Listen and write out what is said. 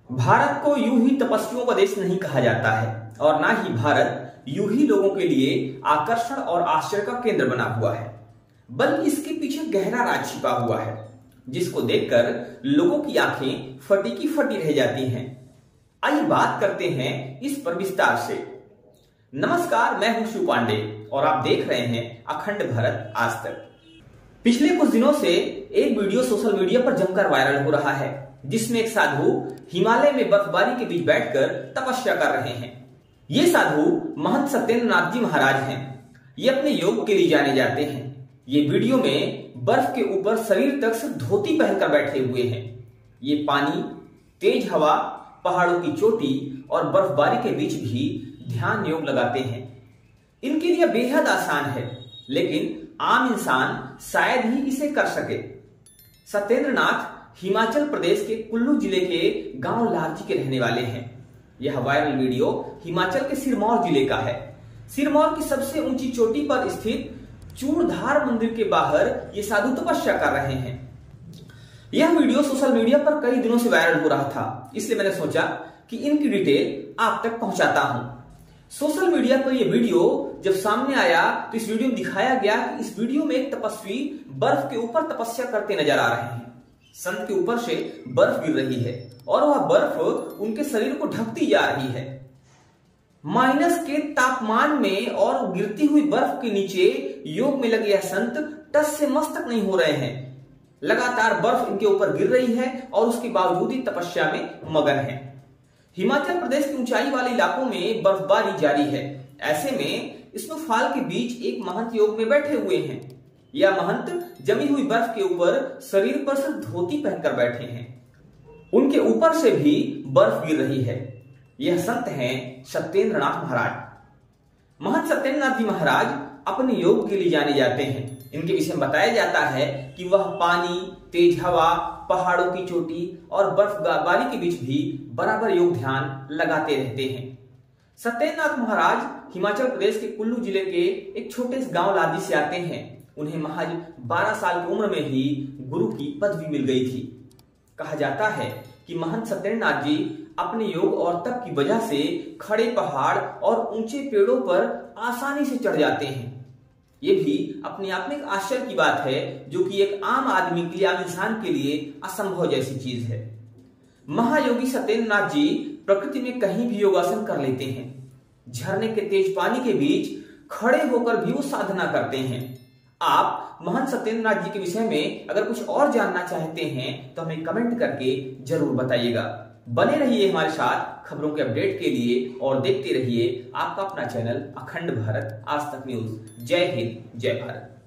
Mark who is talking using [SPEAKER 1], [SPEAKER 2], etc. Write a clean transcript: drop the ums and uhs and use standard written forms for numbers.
[SPEAKER 1] भारत को यूं ही तपस्वियों का देश नहीं कहा जाता है और ना ही भारत यूं ही लोगों के लिए आकर्षण और आश्चर्य का केंद्र बना हुआ है, बल्कि इसके पीछे गहरा राज छिपा हुआ है जिसको देखकर लोगों की आंखें फटी की फटी रह जाती हैं। आइए बात करते हैं इस पर विस्तार से। नमस्कार, मैं हूं शिव पांडे और आप देख रहे हैं अखंड भारत आज तक। पिछले कुछ दिनों से एक वीडियो सोशल मीडिया पर जमकर वायरल हो रहा है जिसमें एक साधु हिमालय में बर्फबारी के बीच बैठकर तपस्या कर रहे हैं। ये साधु महंत सत्येंद्र नाथ जी महाराज हैं। ये अपने योग के लिए जाने जाते हैं। ये वीडियो में बर्फ के ऊपर शरीर तक सिर्फ धोती पहनकर बैठे हुए हैं। ये पानी, तेज हवा, पहाड़ों की चोटी और बर्फबारी के बीच भी ध्यान योग लगाते हैं। इनके लिए बेहद आसान है, लेकिन आम इंसान शायद ही इसे कर सके। सत्येंद्र नाथ हिमाचल प्रदेश के कुल्लू जिले के गांव लारजी के रहने वाले हैं। यह वायरल वीडियो हिमाचल के सिरमौर जिले का है। सिरमौर की सबसे ऊंची चोटी पर स्थित चूड़धार मंदिर के बाहर ये साधु तपस्या कर रहे हैं। यह वीडियो सोशल मीडिया पर कई दिनों से वायरल हो रहा था, इसलिए मैंने सोचा कि इनकी डिटेल आप तक पहुंचाता हूं। सोशल मीडिया पर यह वीडियो जब सामने आया तो इस वीडियो में दिखाया गया कि इस वीडियो में एक तपस्वी बर्फ के ऊपर तपस्या करते नजर आ रहे हैं। संत के ऊपर से बर्फ गिर रही है और वह बर्फ उनके शरीर को ढकती जा रही है। माइनस के तापमान में और गिरती हुई बर्फ के नीचे योग में लगे यह संत टस से मस तक नहीं हो रहे हैं। लगातार बर्फ इनके ऊपर गिर रही है और उसके बावजूद ही तपस्या में मगन है। हिमाचल प्रदेश के ऊंचाई वाले इलाकों में बर्फबारी जारी है। ऐसे में स्नोफॉल के बीच एक महंत योग में बैठे हुए हैं। यह महंत जमी हुई बर्फ के ऊपर शरीर पर सिर्फ धोती पहनकर बैठे हैं। उनके ऊपर से भी बर्फ गिर रही है। यह संत हैं सत्येंद्र नाथ महाराज। महंत सत्येंद्र नाथ जी महाराज अपने योग के लिए जाने जाते हैं। इनके विषय में बताया जाता है कि वह पानी, तेज हवा, पहाड़ों की चोटी और बर्फबारी के बीच भी बराबर योग ध्यान लगाते रहते हैं। सत्येंद्र नाथ महाराज हिमाचल प्रदेश के कुल्लू जिले के एक छोटे से गांव लारजी से आते हैं। उन्हें महज 12 साल की उम्र में ही गुरु की पदवी मिल गई थी। कहा जाता है कि महंत सत्येंद्र नाथ जी अपने योग और तप की वजह से खड़े पहाड़ और ऊंचे पेड़ों पर आसानी से चढ़ जाते हैं। ये भी अपने आप में एक आश्चर्य की बात है, जो कि एक आम आदमी के लिए, आम इंसान के लिए असंभव जैसी चीज है। महायोगी सत्येंद्र नाथ जी प्रकृति में कहीं भी योगासन कर लेते हैं। झरने के तेज पानी के बीच खड़े होकर भी वो साधना करते हैं। आप महंत सत्येंद्र नाथ जी के विषय में अगर कुछ और जानना चाहते हैं तो हमें कमेंट करके जरूर बताइएगा। बने रहिए हमारे साथ खबरों के अपडेट के लिए और देखते रहिए आपका अपना चैनल अखंड भारत आज तक न्यूज। जय हिंद, जय भारत।